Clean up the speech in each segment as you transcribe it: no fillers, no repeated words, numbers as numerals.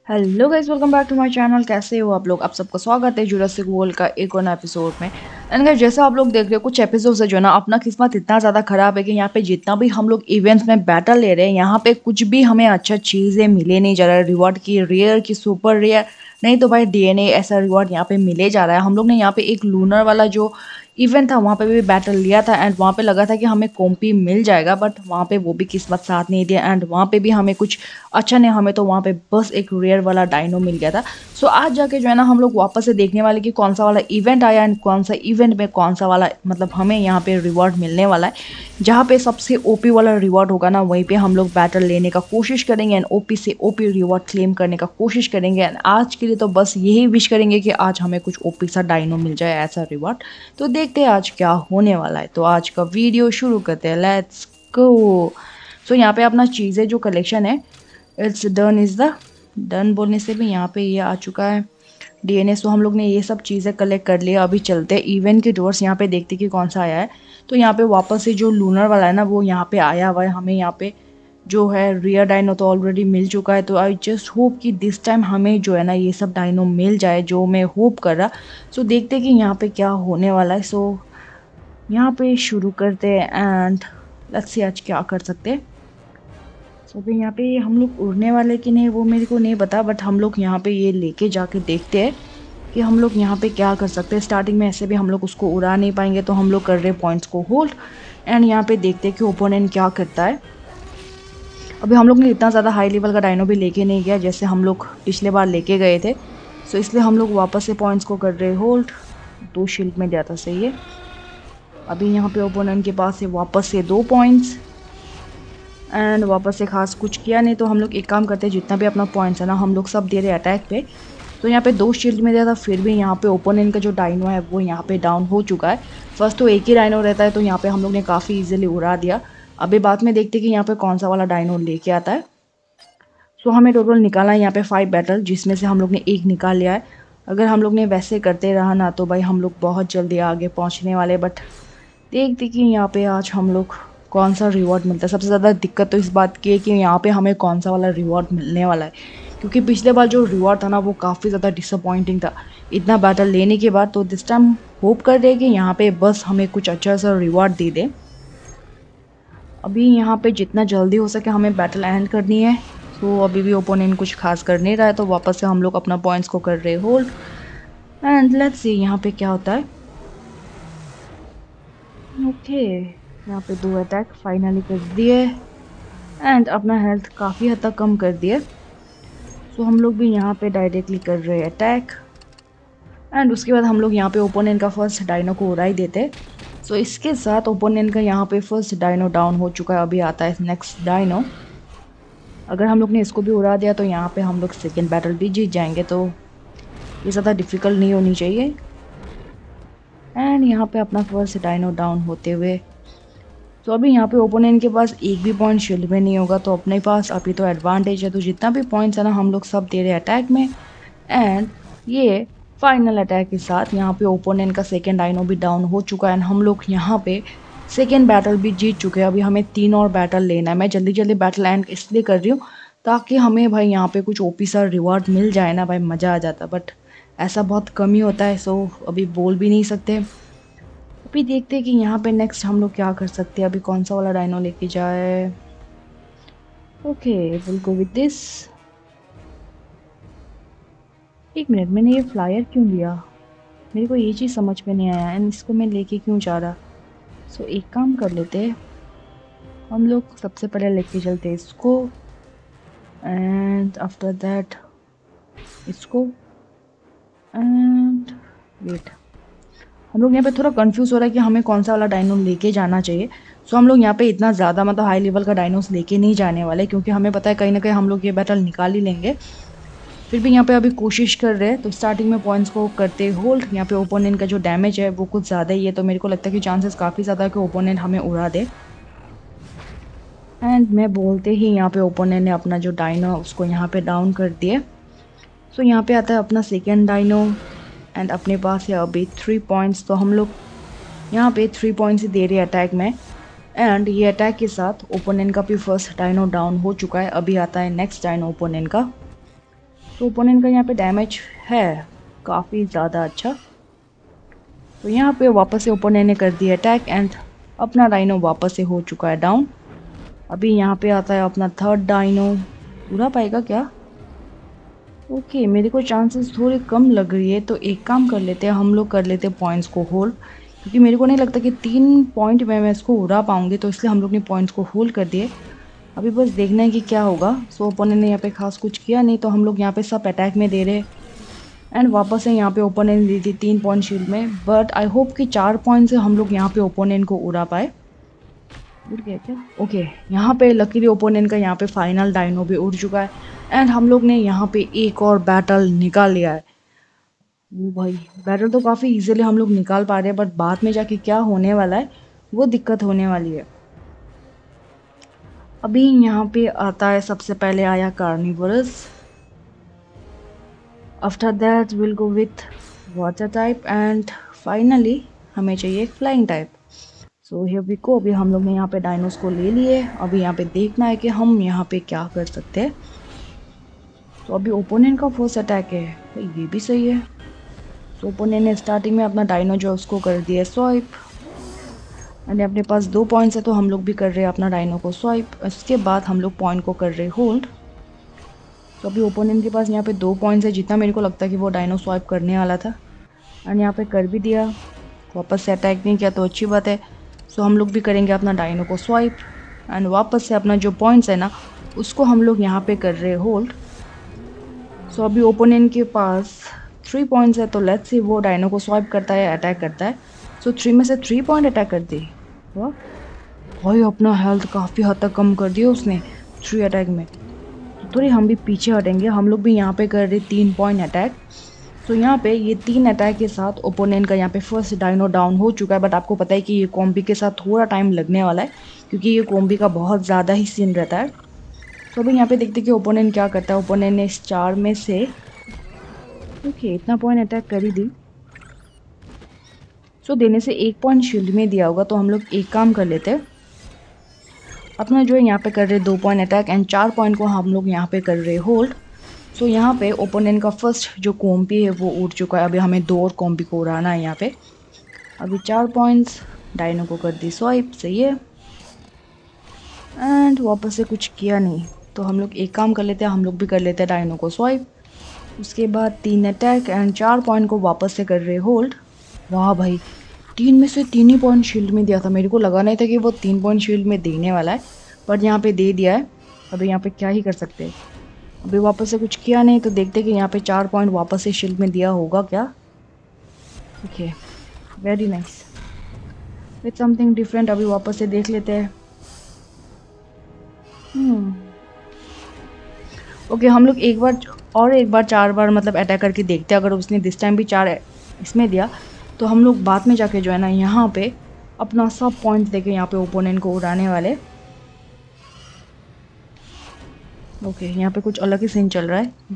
Hello guys, welcome back to my channel. कैसे हो आप लोग? आप सबका स्वागत है जुरासिक वर्ल्ड का एक और एपिसोड में। एंड गाइस, जैसे आप लोग देख रहे हो, कुछ एपिसोड से जो है ना अपना किस्मत इतना ज़्यादा खराब है कि यहाँ पे जितना भी हम लोग इवेंट्स में बैटल ले रहे हैं, यहाँ पे कुछ भी हमें अच्छा चीज़ें मिले नहीं जा रहा है। रिवॉर्ड की रेयर की सुपर रेयर नहीं तो भाई डीएनए ऐसा रिवॉर्ड यहाँ पे मिले जा रहा है। हम लोग ने यहाँ पे एक लूनर वाला जो इवेंट था वहाँ पे भी बैटल लिया था एंड वहाँ पे लगा था कि हमें कॉम्पी मिल जाएगा, बट वहाँ पे वो भी किस्मत साथ नहीं दिया एंड वहाँ पे भी हमें कुछ अच्छा नहीं, हमें तो वहाँ पे बस एक रेयर वाला डायनो मिल गया था। सो आज जाके जो है ना हम लोग वापस से देखने वाले कि कौन सा वाला इवेंट आया एंड कौन सा इवेंट में कौन सा वाला मतलब हमें यहाँ पे रिवॉर्ड मिलने वाला है। जहाँ पे सबसे ओपी वाला रिवॉर्ड होगा ना वहीं पे हम लोग बैटल लेने का कोशिश करेंगे एंड ओपी से ओपी रिवॉर्ड क्लेम करने का कोशिश करेंगे। एंड आज के लिए तो बस यही विश करेंगे कि आज हमें कुछ ओपी सा डायनो मिल जाए, ऐसा रिवॉर्ड। तो देखते हैं आज क्या होने वाला है। तो आज का वीडियो शुरू करते हैं, लेट्स गो। सो यहाँ पे अपना चीज़ें जो कलेक्शन है, it's done is the done बोलने से भी यहाँ पे ये आ चुका है डीएनए। सो हम लोग ने ये सब चीज़ें कलेक्ट कर लिया। अभी चलते हैं इवेंट के डोर्स, यहाँ पे देखते कि कौन सा आया है। तो यहाँ पे वापस से जो लूनर वाला है ना वो यहाँ पे आया हुआ है। हमें यहाँ पे जो है रियर डायनो तो ऑलरेडी मिल चुका है। तो आई जस्ट होप कि दिस टाइम हमें जो है ना ये सब डायनो मिल जाए जो मैं होप कर रहा। सो देखते कि यहाँ पे क्या होने वाला है। सो यहाँ पे शुरू करते हैं एंड लेट्स सी आज क्या कर सकते हैं। सो अभी यहाँ पे हम लोग उड़ने वाले कि नहीं वो मेरे को नहीं पता, बट हम लोग यहाँ पे ये लेके जाके देखते हैं कि हम लोग यहाँ पे क्या कर सकते हैं। स्टार्टिंग में ऐसे भी हम लोग उसको उड़ा नहीं पाएंगे तो हम लोग कर रहे हैं पॉइंट्स को होल्ड एंड यहाँ पे देखते हैं कि ओपोनेंट क्या करता है। अभी हम लोग ने इतना ज़्यादा हाई लेवल का डायनो भी लेके नहीं गया जैसे हम लोग पिछले बार लेके गए थे। सो इसलिए हम लोग वापस से पॉइंट्स को कर रहे होल्ड। 2 शील्ड में दिया था सही है। अभी यहाँ पे ओपोनेंट के पास है वापस से 2 पॉइंट्स एंड वापस से खास कुछ किया नहीं। तो हम लोग एक काम करते हैं, जितना भी अपना पॉइंट्स है ना हम लोग सब दे रहे अटैक पे। तो यहाँ पे 2 शील्ड में दिया था, फिर भी यहाँ पे ओपोनेंट का जो डायनो है वो यहाँ पे डाउन हो चुका है। फर्स्ट तो एक ही डायनो रहता है तो यहाँ पे हम लोग ने काफ़ी इजीली उड़ा दिया। अभी बाद में देखते कि यहाँ पे कौन सा वाला डायनो लेके आता है। सो हमें टोटल निकाला है यहाँ पे 5 बैटल, जिसमें से हम लोग ने एक निकाल लिया है। अगर हम लोग ने वैसे करते रहा ना तो भाई हम लोग बहुत जल्दी आगे पहुँचने वाले। बट देखते कि यहाँ पे आज हम लोग कौन सा रिवॉर्ड मिलता है। सबसे ज़्यादा दिक्कत तो इस बात की है कि यहाँ पे हमें कौन सा वाला रिवॉर्ड मिलने वाला है, क्योंकि पिछले बार जो रिवॉर्ड था ना वो काफ़ी ज़्यादा डिसअपॉइंटिंग था इतना बैटल लेने के बाद। तो दिस टाइम होप कर रहे हैं कि यहाँ पे बस हमें कुछ अच्छा सा रिवॉर्ड दे दे। अभी यहाँ पे जितना जल्दी हो सके हमें बैटल एंड करनी है। तो अभी भी ओपोनेंट कुछ खास कर नहीं रहा है तो वापस से हम लोग अपना पॉइंट्स को कर रहे होल्ड एंड लेट्स सी यहाँ पे क्या होता है। ओके यहाँ पे 2 अटैक फाइनली कर दिए एंड अपना हेल्थ काफ़ी हद तक कम कर दिए। सो हम लोग भी यहाँ पे डायरेक्टली कर रहे हैं अटैक एंड उसके बाद हम लोग यहाँ पे ओपोनेंट का फर्स्ट डायनो को उड़ा ही देते। सो इसके साथ ओपोनेंट का यहाँ पे फर्स्ट डायनो डाउन हो चुका है। अभी आता है नेक्स्ट डायनो। अगर हम लोग ने इसको भी उड़ा दिया तो यहाँ पे हम लोग सेकेंड बैटल भी जीत जाएंगे। तो ये ज़्यादा डिफ़िकल्ट नहीं होनी चाहिए। एंड यहाँ पे अपना फर्स्ट डायनो डाउन होते हुए तो अभी यहाँ पे ओपोनेंट के पास एक भी पॉइंट शील्ड में नहीं होगा तो अपने पास अभी तो एडवांटेज है। तो जितना भी पॉइंट्स है ना हम लोग सब दे रहे हैं अटैक में एंड ये फाइनल अटैक के साथ यहाँ पे ओपोनेंट का सेकेंड डायनो भी डाउन हो चुका है एंड हम लोग यहाँ पे सेकेंड बैटल भी जीत चुके हैं। अभी हमें 3 और बैटल लेना है। मैं जल्दी जल्दी बैटल एंड इसलिए कर रही हूँ ताकि हमें भाई यहाँ पे कुछ ओपी सा रिवॉर्ड मिल जाए ना भाई, मज़ा आ जाता। बट ऐसा बहुत कम ही होता है सो अभी बोल भी नहीं सकते। अभी देखते हैं कि यहाँ पे नेक्स्ट हम लोग क्या कर सकते हैं। अभी कौन सा वाला डायनो लेके जाए। Okay will go with this. एक मिनट, मैंने ये फ्लायर क्यों लिया? मेरे को ये चीज़ समझ में नहीं आया एंड इसको मैं लेके क्यों जा रहा। सो एक काम कर लेते हैं, हम लोग सबसे पहले लेके चलते हैं इसको एंड आफ्टर दैट इसको एंड वेट। हम लोग यहाँ पे थोड़ा कंफ्यूज हो रहा है कि हमें कौन सा वाला डायनो लेके जाना चाहिए। सो हम लोग यहाँ पे इतना ज़्यादा मतलब हाई लेवल का डायनोस लेके नहीं जाने वाले, क्योंकि हमें पता है कहीं ना कहीं हम लोग ये बैटल निकाल ही लेंगे। फिर भी यहाँ पे अभी कोशिश कर रहे हैं तो स्टार्टिंग में पॉइंट्स को करते होल्ड। यहाँ पे ओपोनेंट का जो डैमेज है वो कुछ ज़्यादा ही है तो मेरे को लगता है कि चांसेस काफ़ी ज़्यादा है कि ओपोनेंट हमें उड़ा दे। एंड मैं बोलते ही यहाँ पे ओपोनेंट ने अपना जो डायनो उसको यहाँ पे डाउन कर दिए। सो यहाँ पे आता है अपना सेकेंड डायनो एंड अपने पास है अभी 3 पॉइंट्स। तो हम लोग यहाँ पे 3 पॉइंट्स ही दे रहे हैं अटैक में एंड ये अटैक के साथ ओपोनेंट का भी फर्स्ट डायनो डाउन हो चुका है। अभी आता है नेक्स्ट डायनो ओपोनेंट का। तो ओपोनेंट का यहाँ पे डैमेज है काफ़ी ज़्यादा अच्छा। तो यहाँ पे वापस से ओपोनेंट ने कर दिया अटैक एंड अपना डायनो वापस से हो चुका है डाउन। अभी यहाँ पे आता है अपना थर्ड डायनो, उड़ा पाएगा क्या? ओके, मेरे को चांसेस थोड़ी कम लग रही है, तो एक काम कर लेते हैं, हम लोग कर लेते हैं पॉइंट्स को होल्ड, क्योंकि मेरे को नहीं लगता कि 3 पॉइंट में मैं इसको उड़ा पाऊंगी, तो इसलिए हम लोग ने पॉइंट्स को होल्ड कर दिए। अभी बस देखना है कि क्या होगा। सो ओपोनेंट ने यहाँ पे खास कुछ किया नहीं, तो हम लोग यहाँ पे सब अटैक में दे रहे एंड वापस से यहाँ पे ओपोनेंट दी थी 3 पॉइंट शील्ड में, बट आई होप कि 4 पॉइंट से हम लोग यहाँ पे ओपोनेंट को उड़ा पाए। उड़ गया क्या? ओके, यहाँ पे लकीली ओपोनेंट का यहाँ पे फाइनल डायनो भी उड़ चुका है एंड हम लोग ने यहाँ पे एक और बैटल निकाल लिया है। वो भाई, बैटल तो काफ़ी इजीली हम लोग निकाल पा रहे हैं, बट बाद में जाके क्या होने वाला है वो दिक्कत होने वाली है। अभी यहाँ पे आता है, सबसे पहले आया carnivorous, after that will go with water type and finally हमें चाहिए एक flying type. So here we go. अभी हम लोग ने यहाँ पे डायनोस को ले लिए। अभी यहाँ पे देखना है कि हम यहाँ पे क्या कर सकते हैं। तो अभी ओपोनेंट का फर्स्ट अटैक है, तो ये भी सही है। तो ओपोनेंट ने स्टार्टिंग में अपना डायनो जो उसको कर दिया स्वाइप एंड अपने पास 2 पॉइंट्स है, तो हम लोग भी कर रहे हैं अपना डायनो को स्वाइप। इसके बाद हम लोग पॉइंट को कर रहे होल्ड। तो अभी ओपोनेंट के पास यहाँ पे 2 पॉइंट्स है, जितना मेरे को लगता है कि वो डायनो स्वाइप करने वाला था एंड यहाँ पे कर भी दिया। वापस से अटैक नहीं किया तो अच्छी बात है। सो हम लोग भी करेंगे अपना डायनो को स्वाइप एंड वापस से अपना जो पॉइंट्स है ना उसको हम लोग यहाँ पे कर रहे होल्ड। सो अभी ओपोनेंट के पास 3 पॉइंट्स है, तो लेट्स सी वो डायनो को स्वाइप करता है, अटैक करता है। सो 3 में से 3 पॉइंट अटैक कर दी। वाह भाई, अपना हेल्थ काफ़ी हद तक कम कर दिया उसने 3 अटैक में। तो थोड़ी हम भी पीछे हटेंगे, हम लोग भी यहाँ पे कर रहे 3 पॉइंट अटैक। तो यहाँ पे ये 3 अटैक के साथ ओपोनेंट का यहाँ पे फर्स्ट डायनो डाउन हो चुका है, बट आपको पता है कि ये कॉम्बी के साथ थोड़ा टाइम लगने वाला है, क्योंकि ये कॉम्बी का बहुत ज़्यादा ही सीन रहता है। तो अभी यहाँ पे देखते हैं कि ओपोनेंट क्या करता है। ओपोनेंट ने इस 4 में से ओके इतना पॉइंट अटैक कर ही दी। सो देने से 1 पॉइंट शील्ड में दिया होगा, तो हम लोग एक काम कर लेते हैं, अपना जो है यहाँ पे कर रहे 2 पॉइंट अटैक एंड 4 पॉइंट को हम लोग यहाँ पे कर रहे होल्ड। सो यहाँ पे ओपोनेंट का फर्स्ट जो कॉम्बी है वो उड़ चुका है। अभी हमें 2 और कॉम्बी को उड़ाना है यहाँ पे। अभी 4 पॉइंट्स, डायनो को कर दी स्वाइप, सही है एंड वापस से कुछ किया नहीं, तो हम लोग एक काम कर लेते हैं, हम लोग भी कर लेते हैं डायनो को स्वाइप। उसके बाद 3 अटैक एंड 4 पॉइंट को वापस से कर रहे होल्ड। वाह भाई, 3 में से 3 ही पॉइंट शील्ड में दिया था। मेरे को लगा नहीं था कि वो 3 पॉइंट शील्ड में देने वाला है, बट यहाँ पे दे दिया है। अभी यहाँ पे क्या ही कर सकते हैं। अभी वापस से कुछ किया नहीं, तो देखते कि यहाँ पे 4 पॉइंट वापस से शील्ड में दिया होगा क्या। Okay, very nice, with something different. अभी वापस से देख लेते हैं। ओके, हम लोग एक बार 4 बार मतलब अटैक करके देखते हैं। अगर उसने दिस टाइम भी 4 इसमें दिया, तो हम लोग बाद में जाके जो है ना यहाँ पे अपना सब पॉइंट देके यहाँ पे ओपोनेंट को उड़ाने वाले। ओके, यहाँ पे कुछ अलग ही सीन चल रहा है।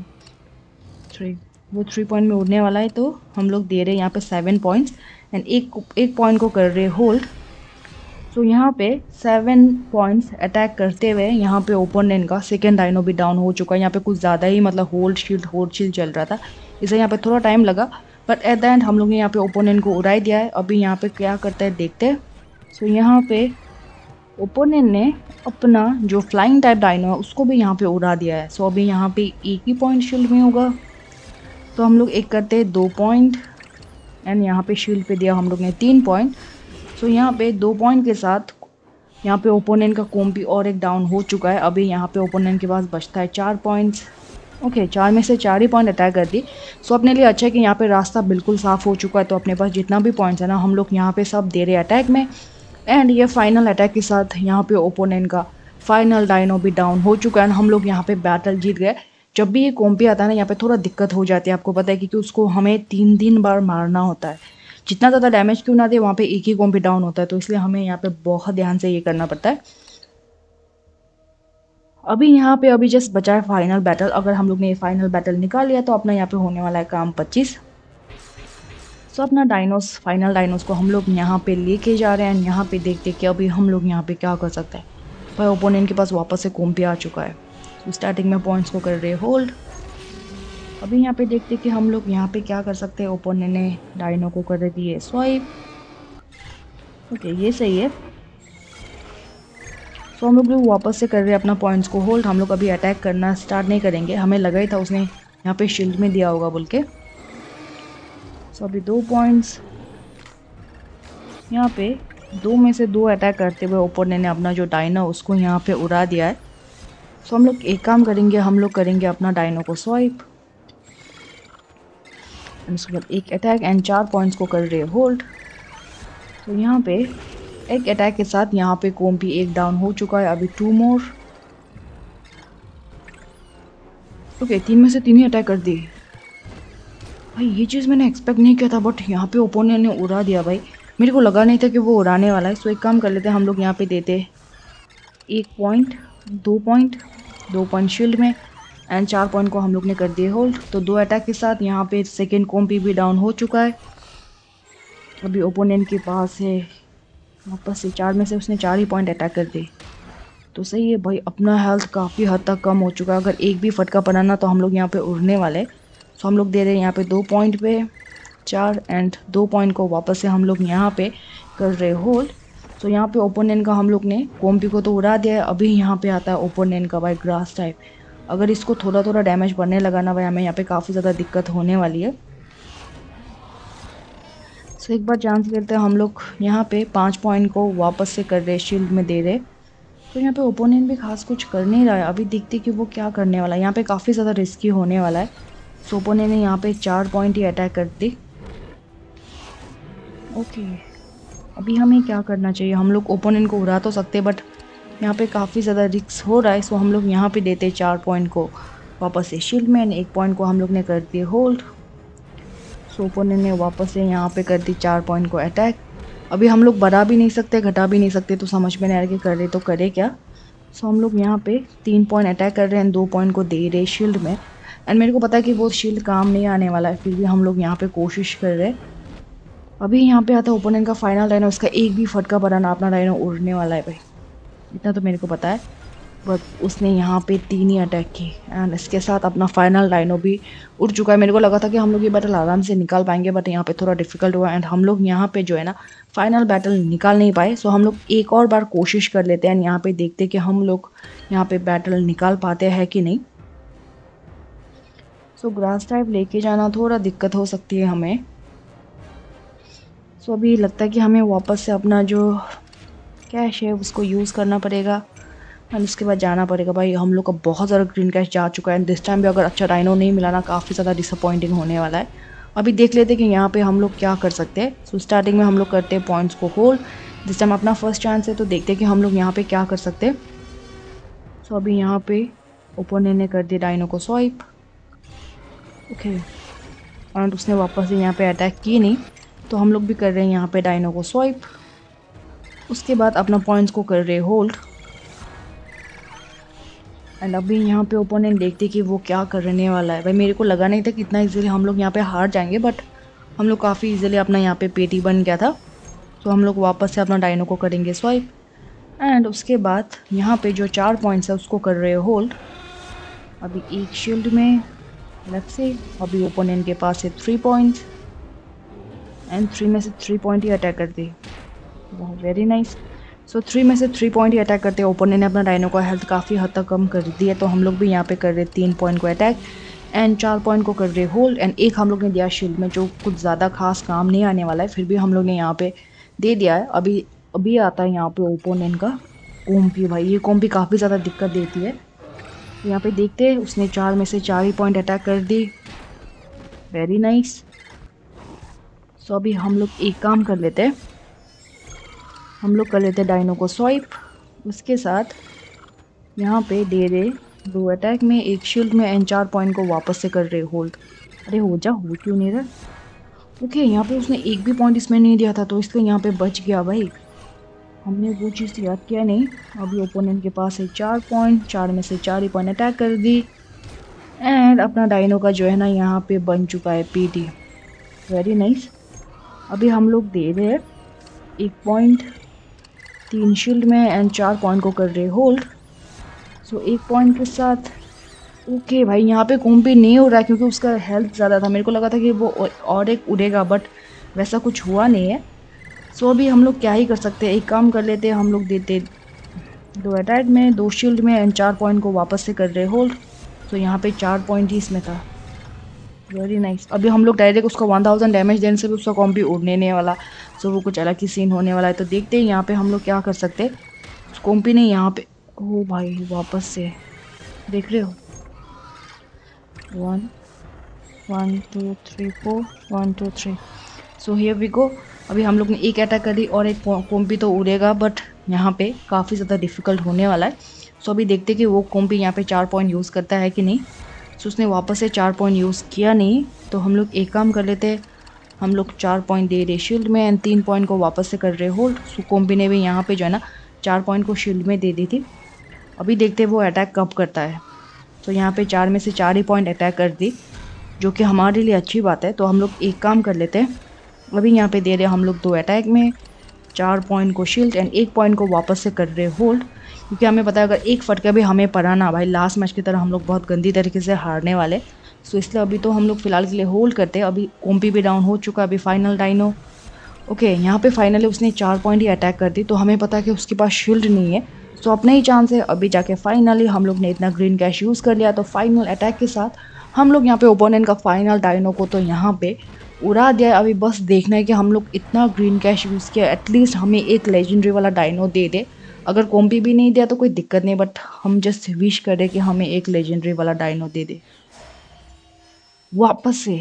3 पॉइंट में उड़ने वाला है, तो हम लोग दे रहे हैं यहाँ पे 7 पॉइंट्स एंड एक पॉइंट को कर रहे होल्ड। सो यहाँ पे 7 पॉइंट्स अटैक करते हुए यहाँ पे ओपोनेंट का सेकेंड डायनो भी डाउन हो चुका है। यहाँ पे कुछ ज़्यादा ही मतलब होल्ड शील्ड चल रहा था, इसलिए यहाँ पे थोड़ा टाइम लगा, बट एट द एंड हम लोग ने यहाँ पे ओपोनेंट को उड़ा दिया है। अभी यहाँ पे क्या करता है देखते हैं। सो यहाँ पे ओपोनेंट ने अपना जो फ्लाइंग टाइप डायनो है उसको भी यहाँ पे उड़ा दिया है। सो अभी यहाँ पे एक ही पॉइंट शील्ड में होगा, तो हम लोग एक करते हैं 2 पॉइंट एंड यहाँ पे शील्ड पे दिया हम लोग ने 3 पॉइंट। सो यहाँ पे 2 पॉइंट के साथ यहाँ पे ओपोनेंट का कॉम्बी और एक डाउन हो चुका है। अभी यहाँ पे ओपोनेंट के पास बचता है 4 पॉइंट्स। ओके, 4 में से 4 ही पॉइंट अटैक कर दी। सो अपने लिए अच्छा है कि यहाँ पे रास्ता बिल्कुल साफ़ हो चुका है, तो अपने पास जितना भी पॉइंट्स है ना हम लोग यहाँ पे सब दे रहे अटैक में। एंड ये फाइनल अटैक के साथ यहाँ पे ओपोनेंट का फाइनल डायनो भी डाउन हो चुका है। हम लोग यहाँ पे बैटल जीत गए। जब भी ये कॉम्बी आता है ना, यहाँ पे थोड़ा दिक्कत हो जाती है, आपको पता है, क्योंकि उसको हमें 3 बार मारना होता है। जितना ज़्यादा डैमेज क्यों ना दे, वहाँ पे एक ही कॉम्बी डाउन होता है, तो इसलिए हमें यहाँ पे बहुत ध्यान से ये करना पड़ता है। अभी यहाँ पे जस्ट बचा है फाइनल बैटल। अगर हम लोग ने ये फाइनल बैटल निकाल लिया, तो अपना यहाँ पे होने वाला है काम 25। सो अपना फाइनल डायनोस को हम लोग यहाँ पे लेके जा रहे हैं। यहाँ पे देखते कि अभी हम लोग यहाँ पे क्या कर सकते हैं। भाई ओपोनेंट के पास वापस से कॉम्बी आ चुका है, तो स्टार्टिंग में पॉइंट्स को कर रहे होल्ड अभी यहाँ पे देखते कि हम लोग यहाँ पे क्या कर सकते हैं। ओपोनेंट ने डायनो को कर दिए स्वाइप। ओके, ये सही है। सो हम लोग भी वापस से कर रहे हैं अपना पॉइंट्स को होल्ड। हम लोग अभी अटैक करना स्टार्ट नहीं करेंगे, हमें लगा ही था उसने यहाँ पे शील्ड में दिया होगा बोल के। सो अभी 2 पॉइंट्स यहाँ पे, 2 में से 2 अटैक करते हुए ओपोनेंट ने अपना जो डायनो उसको यहाँ पे उड़ा दिया है। सो हम लोग एक काम करेंगे, हम लोग करेंगे अपना डायनो को स्वाइप, उसके बाद एक अटैक एंड 4 पॉइंट्स को कर रहे होल्ड। तो यहाँ पे एक अटैक के साथ यहाँ पे कोम्पी एक डाउन हो चुका है। अभी 2 मोर। ओके, 3 में से 3 ही अटैक कर दिए भाई। ये चीज़ मैंने एक्सपेक्ट नहीं किया था, बट यहाँ पे ओपोनेंट ने उड़ा दिया भाई। मेरे को लगा नहीं था कि वो उड़ाने वाला है। सो एक काम कर लेते हैं, हम लोग यहाँ पे देते 1 पॉइंट, 2 पॉइंट, 2 पॉइंट शील्ड में एंड 4 पॉइंट को हम लोग ने कर दिए होल्ड। तो 2 अटैक के साथ यहाँ पे सेकेंड कोम्पी भी डाउन हो चुका है। अभी ओपोनेंट के पास है वापस से 4 में से उसने 4 ही पॉइंट अटैक कर दिए। तो सही है भाई, अपना हेल्थ काफ़ी हद तक कम हो चुका है। अगर एक भी फटका पड़ाना तो हम लोग यहाँ पे उड़ने वाले। सो हम लोग दे रहे हैं यहाँ पे 2 पॉइंट पे 4 एंड 2 पॉइंट को वापस से हम लोग यहाँ पे कर रहे होल्ड। सो यहाँ पे ओपोनेंट का हम लोग ने कोम्पी को तो उड़ा दिया है। अभी यहाँ पे आता है ओपोनेंट का भाई ग्रास टाइप। अगर इसको थोड़ा थोड़ा डैमेज पड़ने लगा ना भाई, हमें यहाँ पे काफ़ी ज़्यादा दिक्कत होने वाली है। सो एक बार चांस लेते हैं, हम लोग यहाँ पे 5 पॉइंट को वापस से कर रहे, शील्ड में दे रहे। तो यहाँ पे ओपोनेंट भी खास कुछ कर नहीं रहा है। अभी देखते कि वो क्या करने वाला है। यहाँ पे काफ़ी ज़्यादा रिस्की होने वाला है। सो ओपोनेंट ने यहाँ पे 4 पॉइंट ही अटैक कर दी। ओके, अभी हमें क्या करना चाहिए। हम लोग ओपोनेंट को उड़ा तो सकते, बट यहाँ पे काफ़ी ज़्यादा रिस्क हो रहा है। सो हम लोग यहाँ पे देते 4 पॉइंट को वापस से शील्ड में, 1 पॉइंट को हम लोग ने कर दिए होल्ड। सो ओपोनेंट ने वापस से यहाँ पे कर दी 4 पॉइंट को अटैक। अभी हम लोग बढ़ा भी नहीं सकते, घटा भी नहीं सकते, तो समझ में नहीं आ रहा कि कर रहे तो करे क्या। सो हम लोग यहाँ पे 3 पॉइंट अटैक कर रहे हैं, 2 पॉइंट को दे रहे शील्ड में। एंड मेरे को पता है कि वो शील्ड काम नहीं आने वाला है, फिर भी हम लोग यहाँ पे कोशिश कर रहे हैं। अभी यहाँ पे आता है ओपोनेंट का फाइनल डायनो। उसका एक भी फटका पड़ा ना, अपना डायनो उड़ने वाला है भाई, इतना तो मेरे को पता है। बट उसने यहाँ पे 3 ही अटैक की एंड इसके साथ अपना फाइनल डायनो भी उड़ चुका है। मेरे को लगा था कि हम लोग ये बैटल आराम से निकाल पाएंगे, बट यहाँ पे थोड़ा डिफिकल्ट हुआ एंड हम लोग यहाँ पे जो है ना फाइनल बैटल निकाल नहीं पाए। सो हम लोग एक और बार कोशिश कर लेते हैं एंड यहाँ पे देखते कि हम लोग यहाँ पे बैटल निकाल पाते हैं कि नहीं। सो ग्रास टाइप लेके जाना थोड़ा दिक्कत हो सकती है हमें। सो अभी लगता है कि हमें वापस से अपना जो कैश है उसको यूज़ करना पड़ेगा एंड उसके बाद जाना पड़ेगा। भाई हम लोग का बहुत ज़्यादा ग्रीन कैश जा चुका है एंड दिस टाइम भी अगर अच्छा डायनो नहीं मिला ना, काफ़ी ज़्यादा डिसअपॉइंटिंग होने वाला है। अभी देख लेते हैं कि यहाँ पे हम लोग क्या कर सकते हैं। सो स्टार्टिंग में हम लोग करते हैं पॉइंट्स को होल्ड। जिस टाइम अपना फर्स्ट चांस है, तो देखते हैं कि हम लोग यहाँ पे क्या कर सकते हैं। सो अभी यहाँ पे ओपोनेंट ने कर दिया डायनो को स्वाइप। ओके, एंड उसने वापस से यहाँ पे अटैक की नहीं, तो हम लोग भी कर रहे हैं यहाँ पे डायनो को स्वाइप। उसके बाद अपना पॉइंट्स को कर रहे होल्ड एंड अभी यहाँ पे ओपोनेंट देखते कि वो क्या करने वाला है। भाई मेरे को लगा नहीं था कि इतना इजीली हम लोग यहाँ पे हार जाएंगे, बट हम लोग काफ़ी इजीली अपना यहाँ पे पेटी बन गया था। तो हम लोग वापस से अपना डायनो को करेंगे स्वाइप एंड उसके बाद यहाँ पे जो 4 पॉइंट्स है उसको कर रहे होल्ड। अभी एक शील्ड में लेफ्ट से। अभी ओपोनेंट के पास है 3 पॉइंट्स एंड 3 में से 3 पॉइंट ही अटैक कर दी। Very nice. सो 3 में से 3 पॉइंट ही अटैक करते हैं। ओपोनेंट ने अपना डायनो का हेल्थ काफ़ी हद तक कम कर दी है, तो हम लोग भी यहाँ पे कर रहे 3 पॉइंट को अटैक एंड 4 पॉइंट को कर रहे होल्ड एंड एक हम लोग ने दिया शील्ड में, जो कुछ ज़्यादा खास काम नहीं आने वाला है, फिर भी हम लोग ने यहाँ पे दे दिया है। अभी आता है यहाँ पे ओपोनेंट का कोम्पी। भाई ये कोम्पी काफ़ी ज़्यादा दिक्कत देती है। तो यहाँ पे देखते हैं, उसने 4 में से 4 ही पॉइंट अटैक कर दी। Very nice. सो अभी हम लोग एक काम कर लेते हैं, हम लोग कर लेते हैं डायनो को स्वाइप। उसके साथ यहाँ पे दे रहे 2 अटैक में, 1 शील्ड में एंड 4 पॉइंट को वापस से कर रहे होल्ड। अरे हो क्यों नहीं रहा। ओके, यहाँ पे उसने एक भी पॉइंट इसमें नहीं दिया था, तो इसका यहाँ पे बच गया भाई। हमने वो चीज़ याद किया नहीं। अभी ओपोनेंट के पास है 4 पॉइंट, 4 में से 4 ही पॉइंट अटैक कर दी एंड अपना डायनो का जो है ना यहाँ पे बन चुका है पीटी। Very nice. अभी हम लोग दे रहे हैं 1 पॉइंट, 3 शील्ड में एंड 4 पॉइंट को कर रहे होल्ड। सो 1 पॉइंट के साथ ओके भाई, यहाँ पे कॉम्पी नहीं हो रहा है क्योंकि उसका हेल्थ ज़्यादा था। मेरे को लगा था कि वो और एक उड़ेगा, बट वैसा कुछ हुआ नहीं है। सो अभी हम लोग क्या ही कर सकते हैं, एक काम कर लेते हैं, हम लोग देते 2 अटैक में, 2 शील्ड में एंड 4 पॉइंट को वापस से कर रहे होल्ड। तो यहाँ पे 4 पॉइंट ही इसमें था। Very nice. अभी हम लोग डायरेक्ट उसको 1000 डैमेज देने से भी उसका कॉम्पी उड़ने नहीं वाला। सो वो कुछ अलग ही सीन होने वाला है। तो देखते हैं यहाँ पे हम लोग क्या कर सकते हैं। उस कॉम्पी ने यहाँ पे, ओ भाई वापस से देख रहे हो, 1 1 2 3 4 1 2 3। So here we go. अभी हम लोग ने एक अटैक कर दी और एक कॉम्पी तो उड़ेगा, बट यहाँ पे काफ़ी ज़्यादा डिफिकल्ट होने वाला है। सो अभी देखते हैं कि वो कॉम्पी यहाँ पे 4 पॉइंट यूज़ करता है कि नहीं। सो उसने वापस से 4 पॉइंट यूज़ किया नहीं। तो हम लोग एक काम कर लेते हैं, हम लोग 4 पॉइंट दे रहे शील्ड में एंड 3 पॉइंट को वापस से कर रहे होल्ड। सो कॉम्पी ने भी यहाँ पे जो है ना 4 पॉइंट को शील्ड में दे दी थी। अभी देखते हैं वो अटैक कब करता है। तो यहाँ पे 4 में से 4 ही पॉइंट अटैक कर दी, जो कि हमारे लिए अच्छी बात है। तो हम लोग एक काम कर लेते हैं, अभी यहाँ पे दे रहे हैं हम लोग 2 अटैक में, 4 पॉइंट को शील्ड एंड 1 पॉइंट को वापस से कर रहे होल्ड। क्योंकि हमें पता है अगर एक फटका भी हमें पड़ा ना भाई, लास्ट मैच की तरह हम लोग बहुत गंदी तरीके से हारने वाले। सो इसलिए अभी तो हम लोग फिलहाल के लिए होल्ड करते हैं। अभी कॉम्पी भी डाउन हो चुका है, अभी फाइनल डाइनो। ओके, यहाँ पे फाइनली उसने 4 पॉइंट ही अटैक कर दी। तो हमें पता है कि उसके पास शील्ड नहीं है। सो अपना ही चांस है। अभी जाके फाइनली हम लोग ने इतना ग्रीन कैश यूज़ कर लिया। तो फाइनल अटैक के साथ हम लोग यहाँ पे ओपोनेंट का फाइनल डायनो को तो यहाँ पे उड़ा दिया है। अभी बस देखना है कि हम लोग इतना ग्रीन कैश यूज़ किया, एटलीस्ट हमें एक लेजेंडरी वाला डायनो दे दे। अगर कॉम्पी भी नहीं दिया तो कोई दिक्कत नहीं, बट हम जस्ट विश करें कि हमें एक लेजेंडरी वाला डायनो दे दे वापस से।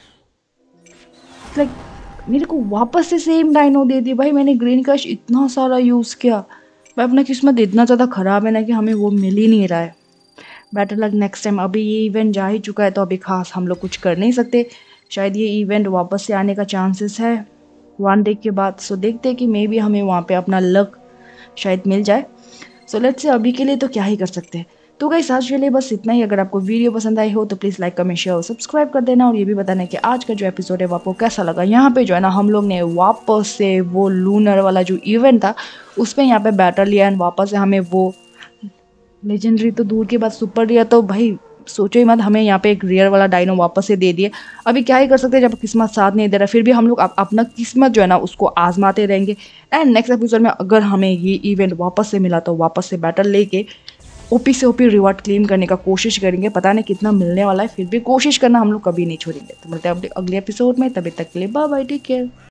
लाइक मेरे को वापस से सेम डायनो दे दी भाई। मैंने ग्रीन कैश इतना सारा यूज़ किया, भाई अपना किस्मत इतना ज़्यादा ख़राब है ना कि हमें वो मिल ही नहीं रहा है। Better luck next time. अभी ये इवेंट जा ही चुका है तो अभी खास हम लोग कुछ कर नहीं सकते। शायद ये इवेंट वापस से आने का चांसेस है 1 डे के बाद। सो देखते हैं कि मे बी हमें वहाँ पे अपना लक शायद मिल जाए। सो लेट्स से अभी के लिए तो क्या ही कर सकते हैं। तो गाइस आज के लिए बस इतना ही। अगर आपको वीडियो पसंद आई हो तो प्लीज़ लाइक कमेंट शेयर और सब्सक्राइब कर देना। और ये भी बताना कि आज का जो एपिसोड है वो आपको कैसा लगा। यहाँ पे जो है ना हम लोग ने वापस से वो लूनर वाला जो इवेंट था उस पर यहाँ पे बैटल लिया एंड वापस से हमें वो लेजेंडरी तो दूर के बाद सुपर रियर तो भाई सोचो ही मत, हमें यहाँ पे एक रियर वाला डायनो वापस से दे दिए। अभी क्या ही कर सकते हैं जब किस्मत साथ नहीं दे रहा। फिर भी हम लोग अपना किस्मत जो है ना उसको आजमाते रहेंगे। एंड नेक्स्ट एपिसोड में अगर हमें ये इवेंट वापस से मिला तो वापस से बैटल लेके ओपी से ओपी रिवॉर्ड क्लेम करने का कोशिश करेंगे। पता नहीं कितना मिलने वाला है, फिर भी कोशिश करना हम लोग कभी नहीं छोड़ेंगे। तो मिलते हैं अगले एपिसोड में, तभी तक के लिए बाय बाय, टेक केयर।